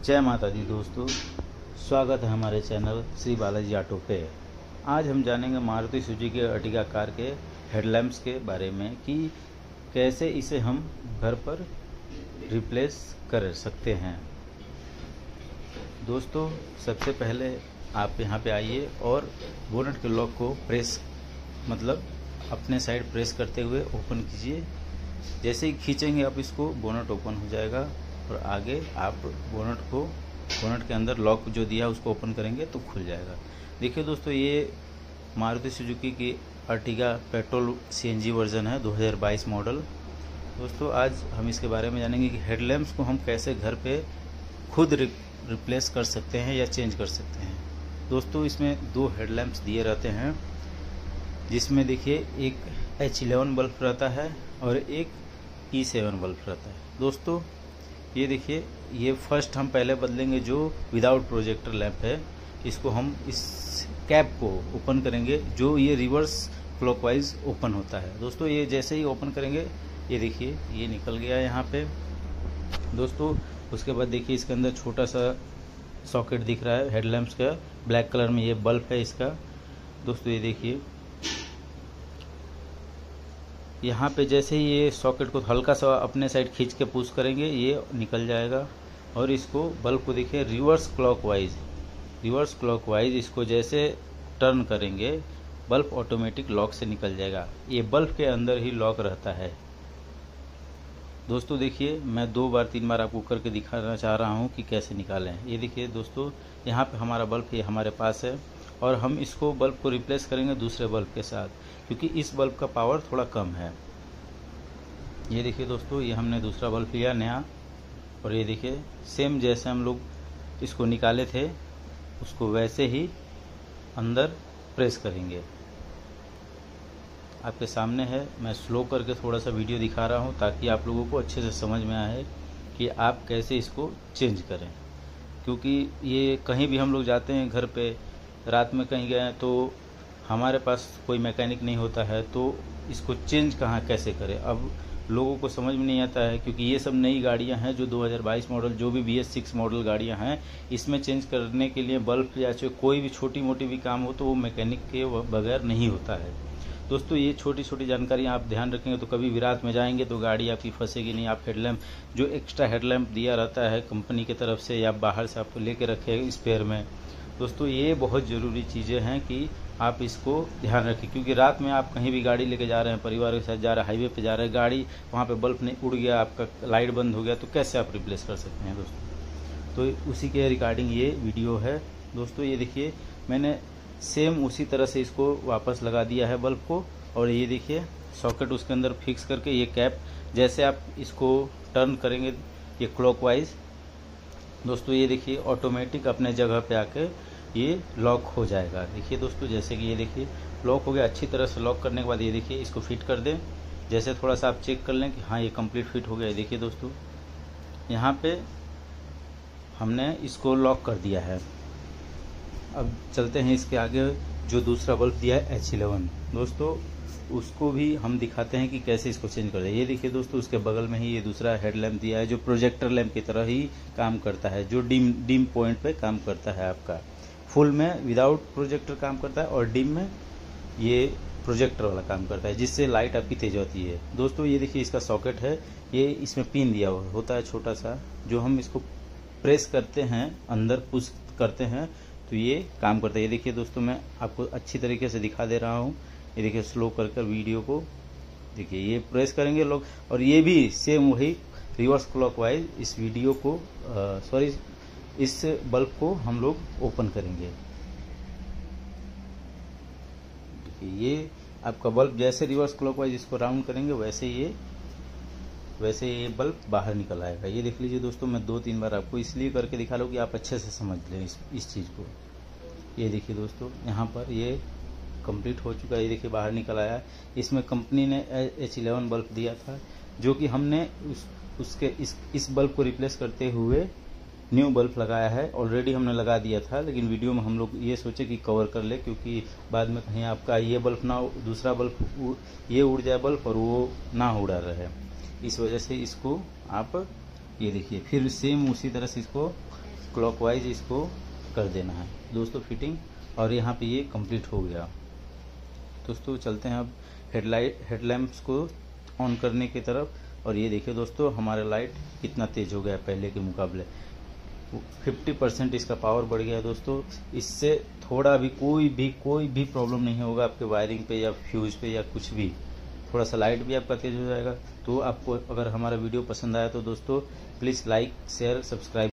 जय माता दी दोस्तों, स्वागत है हमारे चैनल श्री बालाजी ऑटो पे। आज हम जानेंगे मारुति सुजुकी अर्टिगा कार के हेडलैम्प्स के बारे में कि कैसे इसे हम घर पर रिप्लेस कर सकते हैं। दोस्तों, सबसे पहले आप यहां पे आइए और बोनट के लॉक को अपने साइड प्रेस करते हुए ओपन कीजिए। जैसे ही खींचेंगे आप इसको, बोनट ओपन हो जाएगा और आगे आप बोनट के अंदर लॉक जो दिया उसको ओपन करेंगे तो खुल जाएगा। देखिए दोस्तों, ये मारुति सुजुकी की अर्टिगा पेट्रोल सीएनजी वर्जन है, 2022 मॉडल। दोस्तों, आज हम इसके बारे में जानेंगे कि हेडलैम्प्स को हम कैसे घर पे खुद रिप्लेस कर सकते हैं या चेंज कर सकते हैं। दोस्तों, इसमें दो हेडलैम्प्स दिए रहते हैं, जिसमें देखिए एक H11 बल्ब रहता है और एक E7 बल्ब रहता है। दोस्तों, ये देखिए, ये फर्स्ट हम पहले बदलेंगे जो विदाउट प्रोजेक्टर लैंप है। इसको हम इस कैप को ओपन करेंगे, जो ये रिवर्स क्लॉकवाइज ओपन होता है। दोस्तों, ये जैसे ही ओपन करेंगे, ये देखिए ये निकल गया यहाँ पे। दोस्तों, उसके बाद देखिए इसके अंदर छोटा सा सॉकेट दिख रहा है हेडलैम्प्स का, ब्लैक कलर में ये बल्ब है इसका। दोस्तों, ये देखिए यहाँ पे जैसे ही ये सॉकेट को हल्का सा अपने साइड खींच के पुश करेंगे, ये निकल जाएगा। और इसको बल्ब को देखिए रिवर्स क्लॉकवाइज इसको जैसे टर्न करेंगे, बल्ब ऑटोमेटिक लॉक से निकल जाएगा। ये बल्ब के अंदर ही लॉक रहता है। दोस्तों, देखिए मैं 2 बार 3 बार आपको करके दिखाना चाह रहा हूँ कि कैसे निकालें। ये देखिए दोस्तों, यहाँ पे हमारा बल्ब ये हमारे पास है और हम इसको बल्ब को रिप्लेस करेंगे दूसरे बल्ब के साथ, क्योंकि इस बल्ब का पावर थोड़ा कम है। ये देखिए दोस्तों, ये हमने दूसरा बल्ब लिया नया, और ये देखिए सेम जैसे हम लोग इसको निकाले थे उसको वैसे ही अंदर प्रेस करेंगे। आपके सामने है, मैं स्लो करके थोड़ा सा वीडियो दिखा रहा हूँ ताकि आप लोगों को अच्छे से समझ में आए कि आप कैसे इसको चेंज करें। क्योंकि ये कहीं भी हम लोग जाते हैं, घर पे रात में कहीं गए तो हमारे पास कोई मैकेनिक नहीं होता है, तो इसको चेंज कैसे करें, अब लोगों को समझ में नहीं आता है। क्योंकि ये सब नई गाड़ियां हैं जो 2022 मॉडल, जो भी BS6 मॉडल गाड़ियां हैं, इसमें चेंज करने के लिए बल्ब या कोई भी छोटी मोटी भी काम हो तो वो मैकेनिक के बगैर नहीं होता है। दोस्तों, ये छोटी छोटी जानकारी आप ध्यान रखेंगे तो कभी भी रात में जाएंगे तो गाड़ी आपकी फंसेगी नहीं। आप हेडलैम्प जो एक्स्ट्रा हेडलैम्प दिया रहता है कंपनी की तरफ से या बाहर से आपको लेके रखे स्पेयर में। दोस्तों, ये बहुत ज़रूरी चीज़ें हैं कि आप इसको ध्यान रखें, क्योंकि रात में आप कहीं भी गाड़ी लेके जा रहे हैं, परिवार के साथ जा रहे हैं, हाईवे पे जा रहे हैं, गाड़ी वहाँ पे बल्ब नहीं उड़ गया, आपका लाइट बंद हो गया, तो कैसे आप रिप्लेस कर सकते हैं दोस्तों। तो उसी के रिगार्डिंग ये वीडियो है। दोस्तों, ये देखिए मैंने सेम उसी तरह से इसको वापस लगा दिया है बल्ब को, और ये देखिए सॉकेट उसके अंदर फिक्स करके ये कैप जैसे आप इसको टर्न करेंगे ये क्लॉकवाइज, दोस्तों ये देखिए ऑटोमेटिक अपने जगह पे आके ये लॉक हो जाएगा। देखिए दोस्तों, जैसे कि ये देखिए लॉक हो गया। अच्छी तरह से लॉक करने के बाद ये देखिए इसको फिट कर दें। जैसे थोड़ा सा आप चेक कर लें कि हाँ ये कंप्लीट फिट हो गया। देखिए दोस्तों, यहाँ पे हमने इसको लॉक कर दिया है। अब चलते हैं इसके आगे, जो दूसरा बल्ब दिया है H11, दोस्तों उसको भी हम दिखाते हैं कि कैसे इसको चेंज कर दें। ये देखिए दोस्तों, उसके बगल में ही ये दूसरा हेडलैम्प दिया है जो प्रोजेक्टर लैंप की तरह ही काम करता है, जो डिम पॉइंट पे काम करता है। आपका फुल में विदाउट प्रोजेक्टर काम करता है और डिम में ये प्रोजेक्टर वाला काम करता है, जिससे लाइट आपकी तेज होती है। दोस्तों, ये देखिए इसका सॉकेट है, ये इसमें पिन दिया हुआ होता है छोटा सा, जो हम इसको प्रेस करते हैं, अंदर पुश करते हैं तो ये काम करता है। ये देखिए दोस्तों, मैं आपको अच्छी तरीके से दिखा दे रहा हूँ। ये देखिए स्लो कर वीडियो को देखिए, ये प्रेस करेंगे लोग, और ये भी सेम वही रिवर्स क्लॉकवाइज इस वीडियो को इस बल्ब को हम लोग ओपन करेंगे। ये आपका बल्ब जैसे रिवर्स क्लॉकवाइज इसको राउंड करेंगे वैसे ये बल्ब बाहर निकल आएगा। ये देख लीजिए दोस्तों, मैं 2-3 बार आपको इसलिए करके दिखा लूँ कि आप अच्छे से समझ लें इस चीज़ को। ये देखिए दोस्तों, यहाँ पर ये कंप्लीट हो चुका है। ये देखिए बाहर निकल आया। इसमें कंपनी ने H11 बल्ब दिया था, जो कि हमने इस बल्ब को रिप्लेस करते हुए न्यू बल्ब लगाया है। ऑलरेडी हमने लगा दिया था, लेकिन वीडियो में हम लोग ये सोचे कि कवर कर ले, क्योंकि बाद में कहीं आपका ये बल्ब ना, दूसरा बल्ब ये उड़ जाए बल्ब और वो ना उड़ा रहे। इस वजह से इसको आप ये देखिए फिर सेम उसी तरह से इसको क्लॉकवाइज इसको कर देना है दोस्तों फिटिंग। और यहाँ पे ये कंप्लीट हो गया दोस्तों। चलते हैं अब हेडलैम्प्स को ऑन करने की तरफ। और ये देखिए दोस्तों हमारा लाइट कितना तेज हो गया पहले के मुकाबले। 50% इसका पावर बढ़ गया है दोस्तों। इससे थोड़ा भी कोई भी प्रॉब्लम नहीं होगा आपके वायरिंग पे या फ्यूज पे या कुछ भी। थोड़ा सा लाइट भी आपका तेज हो जाएगा। तो आपको अगर हमारा वीडियो पसंद आया तो दोस्तों प्लीज़ लाइक शेयर सब्सक्राइब